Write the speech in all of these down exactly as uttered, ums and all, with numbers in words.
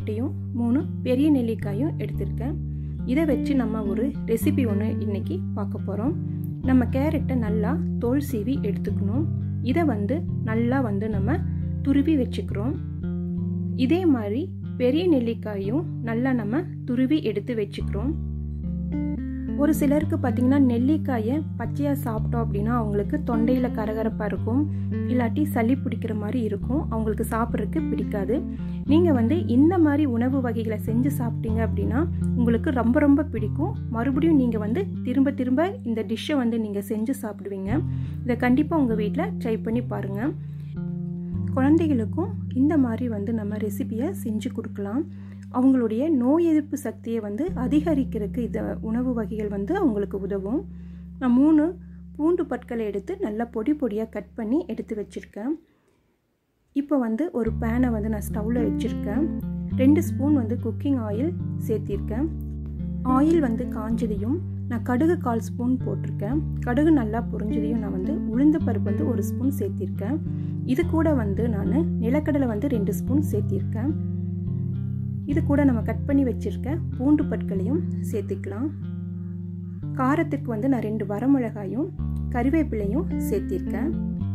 கேரட்டையும் மூணு பெரிய நெல்லிக்காயும் எடுத்திருக்கேன். இதை வச்சு நம்ம ஒரு ரெசிபி ஒன்று இன்றைக்கி பார்க்க போகிறோம். நம்ம கேரட்டை நல்லா தோல் சீவி எடுத்துக்கணும். இதை வந்து நல்லா வந்து நம்ம துருவி வச்சுக்கிறோம். இதே மாதிரி பெரிய நெல்லிக்காயும் நல்லா நம்ம துருவி எடுத்து வச்சுக்கிறோம். ஒரு சிலருக்கு பார்த்திங்கன்னா நெல்லிக்காயை பச்சையாக சாப்பிட்டோம் அப்படின்னா அவங்களுக்கு தொண்டையில் கரகரப்பாக இருக்கும், இல்லாட்டி சளி பிடிக்கிற மாதிரி இருக்கும், அவங்களுக்கு சாப்பிட்றதுக்கு பிடிக்காது. நீங்கள் வந்து இந்த மாதிரி உணவு வகைகளை செஞ்சு சாப்பிட்டீங்க அப்படின்னா உங்களுக்கு ரொம்ப ரொம்ப பிடிக்கும். மறுபடியும் நீங்கள் வந்து திரும்ப திரும்ப இந்த டிஷ்ஷை வந்து நீங்கள் செஞ்சு சாப்பிடுவீங்க. இதை கண்டிப்பாக உங்கள் வீட்டில் ட்ரை பண்ணி பாருங்கள். குழந்தைகளுக்கும் இந்த மாதிரி வந்து நம்ம ரெசிபியை செஞ்சு கொடுக்கலாம். அவங்களுடைய நோய் எதிர்ப்பு சக்தியை வந்து அதிகரிக்கிறதுக்கு இந்த உணவு வகைகள் வந்து அவங்களுக்கு உதவும். நான் மூணு பூண்டு பற்களை எடுத்து நல்லா பொடி பொடியாக கட் பண்ணி எடுத்து வச்சுருக்கேன். இப்போ வந்து ஒரு பேனை வந்து நான் ஸ்டவ்வில் வச்சுருக்கேன். ரெண்டு ஸ்பூன் வந்து குக்கிங் ஆயில் சேர்த்திருக்கேன். ஆயில் வந்து காஞ்சதையும் நான் கடுகு கால் ஸ்பூன் போட்டிருக்கேன். கடுகு நல்லா பொரிஞ்சதையும் நான் வந்து உளுந்த பருப்பு வந்து ஒரு ஸ்பூன் சேர்த்திருக்கேன். இது கூட வந்து நான் நிலக்கடலை வந்து ரெண்டு ஸ்பூன் சேர்த்திருக்கேன். இது கூட நம்ம கட் பண்ணி வச்சுருக்க பூண்டு பற்களையும் சேர்த்துக்கலாம். காரத்துக்கு வந்து நான் ரெண்டு வரமிளகாயும் கறிவேப்பிலையும் சேர்த்திருக்கேன்.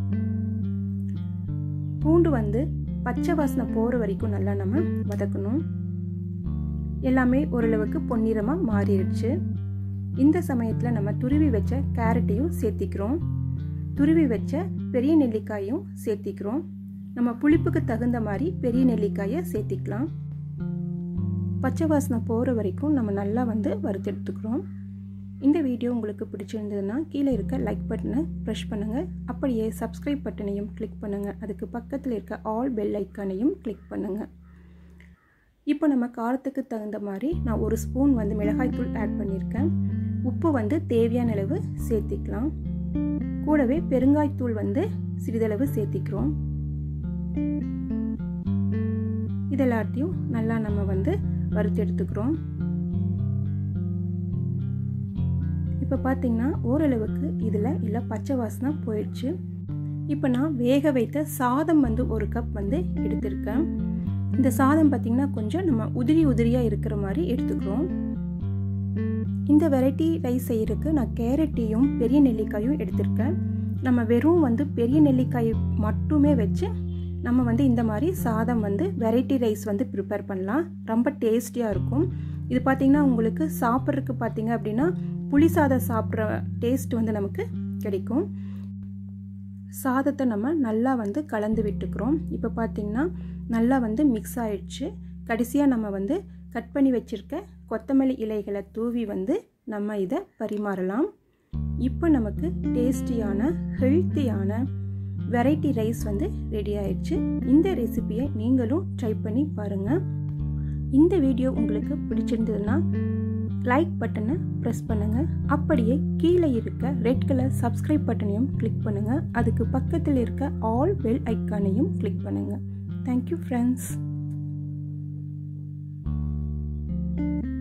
பூண்டு வந்து பச்சை வாசனை போகிற வரைக்கும் நல்லா நம்ம வதக்கணும். எல்லாமே ஓரளவுக்கு பொன்னிறமாக மாறிடுச்சு. இந்த சமயத்தில் நம்ம துருவி வச்ச கேரட்டையும் சேர்த்திக்கிறோம். துருவி வச்ச பெரிய நெல்லிக்காயும் சேர்த்திக்கிறோம். நம்ம புளிப்புக்கு தகுந்த மாதிரி பெரிய நெல்லிக்காயை சேர்த்திக்கலாம். பச்சை வாசனை போகிற வரைக்கும் நம்ம நல்லா வந்து வறுத்தெடுத்துக்கிறோம். இந்த வீடியோ உங்களுக்கு பிடிச்சிருந்ததுன்னா கீழே இருக்க லைக் பட்டனை ப்ரெஷ் பண்ணுங்கள். அப்படியே சப்ஸ்கிரைப் பட்டனையும் கிளிக் பண்ணுங்கள். அதுக்கு பக்கத்தில் இருக்க ஆல் பெல் ஐக்கானையும் கிளிக் பண்ணுங்கள். இப்போ நம்ம காரத்துக்கு தகுந்த மாதிரி நான் ஒரு ஸ்பூன் வந்து மிளகாய்த்தூள் ஆட் பண்ணியிருக்கேன். உப்பு வந்து தேவையான அளவு சேர்த்திக்கலாம். கூடவே பெருங்காய்த்தூள் வந்து சிறிதளவு சேர்த்திக்கிறோம். இதெல்லாத்தையும் நல்லா நம்ம வந்து வறுத்து எடுத்துக்கிறோம். இப்போ பார்த்தீங்கன்னா ஓரளவுக்கு இதில் இல்லை பச்சை வாசனை போயிடுச்சு. இப்போ நான் வேக வைத்த சாதம் வந்து ஒரு கப் வந்து எடுத்திருக்கேன். இந்த சாதம் பார்த்திங்கன்னா கொஞ்சம் நம்ம உதிரி உதிரியாக இருக்கிற மாதிரி எடுத்துக்கிறோம். இந்த வெரைட்டி ரைஸ் செய்கிறதுக்கு நான் கேரட்டையும் பெரிய நெல்லிக்காயும் எடுத்திருக்கேன். நம்ம வெறும் வந்து பெரிய நெல்லிக்காய் மட்டுமே வச்சு நம்ம வந்து இந்த மாதிரி சாதம் வந்து வெரைட்டி ரைஸ் வந்து ப்ரிப்பேர் பண்ணலாம். ரொம்ப டேஸ்டியாக இருக்கும். இது பார்த்திங்கன்னா உங்களுக்கு சாப்பிட்றதுக்கு பார்த்திங்க அப்படின்னா புளி சாதம் சாப்பிட்ற டேஸ்ட் வந்து நமக்கு கிடைக்கும். சாதத்தை நம்ம நல்லா வந்து கலந்து விட்டுக்கிறோம். இப்போ பார்த்திங்கன்னா நல்லா வந்து மிக்ஸ் ஆகிடுச்சு. கடைசியாக நம்ம வந்து கட் பண்ணி வச்சுருக்க கொத்தமல்லி இலைகளை தூவி வந்து நம்ம இதை பரிமாறலாம். இப்போ நமக்கு டேஸ்டியான ஹெல்த்தியான வெரைட்டி ரைஸ் வந்து ரெடி ஆயிடுச்சு. இந்த ரெசிபியை நீங்களும் ட்ரை பண்ணி பாருங்கள். இந்த வீடியோ உங்களுக்கு பிடிச்சிருந்ததுன்னா லைக் பட்டனை ப்ரெஸ் பண்ணுங்கள். அப்படியே கீழே இருக்க ரெட் கலர் சப்ஸ்கிரைப் பட்டனையும் கிளிக் பண்ணுங்கள். அதுக்கு பக்கத்தில் இருக்க ஆல் பெல் ஐக்கானையும் கிளிக் பண்ணுங்கள். Thank you friends.